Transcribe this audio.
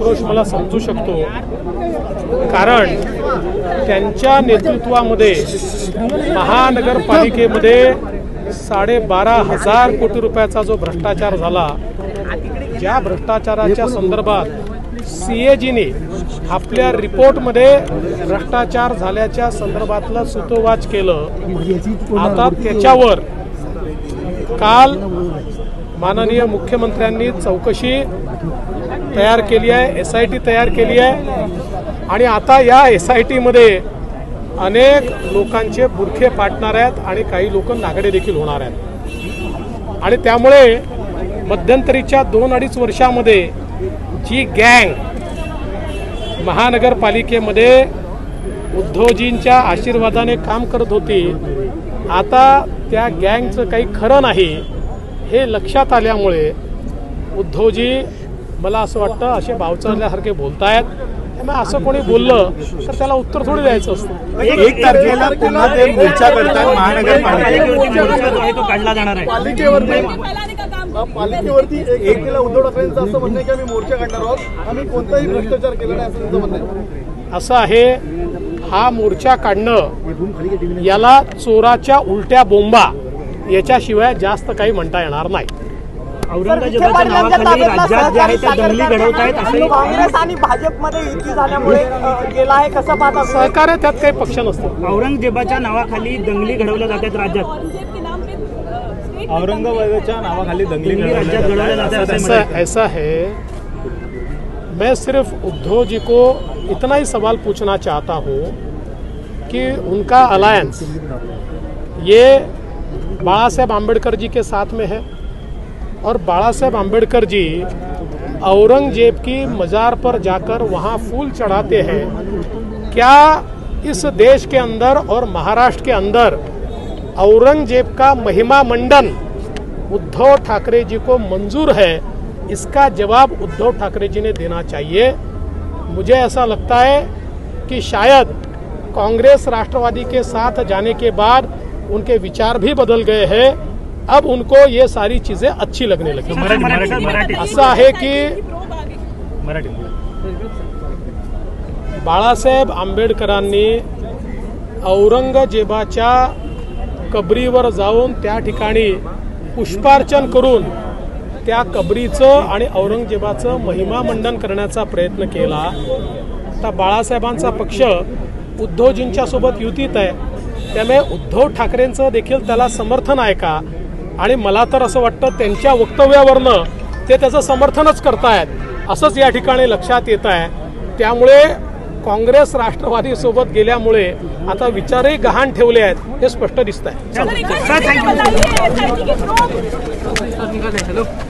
आक्रोश मला समजू शकतो, कारण त्यांच्या नेतृत्वामध्ये महानगरपालिकेमध्ये 12,500 कोटी रुपयाचा जो भ्रष्टाचार झाला, ज्या भ्रष्टाचाराच्या संदर्भात सीएजीने आपल्या रिपोर्टमध्ये भ्रष्टाचार झाल्याच्या संदर्भातलं सूतोवाच केलं। आता त्याच्यावर काल माननीय मुख्यमंत्र्यांनी चौकशी तयार केली आहे, SIT तयार केली आहे आणि आता या SIT मध्ये अनेक लोकांचे बुरखे पाडणार आहेत आणि काही लोक नागडे देखील होणार आहेत। आणि त्यामुळे मध्यंतरीच्या 2-2.5 वर्षामध्ये जी गँग महानगरपालिकेमध्ये उद्धवजींच्या आशीर्वादाने काम करत होती, आता त्या गँगचं काही खरं नाही हे लक्षात आल्यामुळे उद्धवजी मला असं वाटतं असे भावचारल्यासारखे बोलतायत। त्यामुळे असं कोणी बोललं तर त्याला उत्तर थोडी द्यायचं असतं। 1 तारखेला पुन्हा ते मोर्चा करतात महानगरपालिकेवर, तो काढला जाणार आहे। पालिकेवरती 1 तारखेला उद्धव ठाकरेंचं असं म्हणणं आहे की आम्ही मोर्चा काढणार आहोत, आम्ही कोणताही भ्रष्टाचार केला नाही असं त्यांचं म्हणणं आहे। असं आहे, हा मोर्चा काढणं याला चोराच्या उलट्या बोंबा याच्याशिवाय जास्त काही म्हणता येणार नाही। औरंगजेबाच्या नावाखाली राज्यात जे आहे ते दंगली घडवतायत असं काँग्रेस आणि भाजपमध्ये युती झाल्यामुळे गेला आहे, कसं पाहता? सहकार्य त्यात काही पक्ष नसतो। औरंगजेबाच्या नावाखाली दंगली घडवल्या जातात राज्यात, औरंगजेबाच्या नावाखाली दंगली राज्यात घडवल्या जातात। ऐसा है, मैं सिर्फ उद्धव जी को इतना ही सवाल पूछना चाहता हूँ कि उनका अलायंस ये बाला साहेब आम्बेडकर जी के साथ में है और बाला साहेब आम्बेडकर जी औरंगजेब की मज़ार पर जाकर वहाँ फूल चढ़ाते हैं। क्या इस देश के अंदर और महाराष्ट्र के अंदर औरंगजेब का महिमा मंडन उद्धव ठाकरे जी को मंजूर है? इसका जवाब उद्धव ठाकरे जी ने देना चाहिए। मुझे ऐसा लगता है कि शायद कांग्रेस राष्ट्रवादी के साथ जाने के बाद उनके विचार भी बदल गए हैं, अब उनको ये सारी चीजें अच्छी लगने लगी। ऐसा है कि बाळासाहेब आंबेडकरांनी औरंगजेबाच्या कबरीवर जाऊन त्या ठिकाणी पुष्पार्चन करून त्या कबरीचं आणि औरंगजेबाचं महिमा मंडन करण्याचा प्रयत्न केला। आता बाळासाहेबांचा पक्ष उद्धवजींच्या सोबत युतीत आहे, त्यामुळे उद्धव ठाकरेंचं देखील त्याला समर्थन आहे का? आणि मला तर असं वाटतं त्यांच्या वक्तव्यावरनं ते त्याचं समर्थनच करतायत असंच या ठिकाणी लक्षात येत आहे। त्यामुळे काँग्रेस राष्ट्रवादी सोबत गेल्यामुळे आता विचारही गहाण ठेवले आहेत हे स्पष्ट दिसत आहे।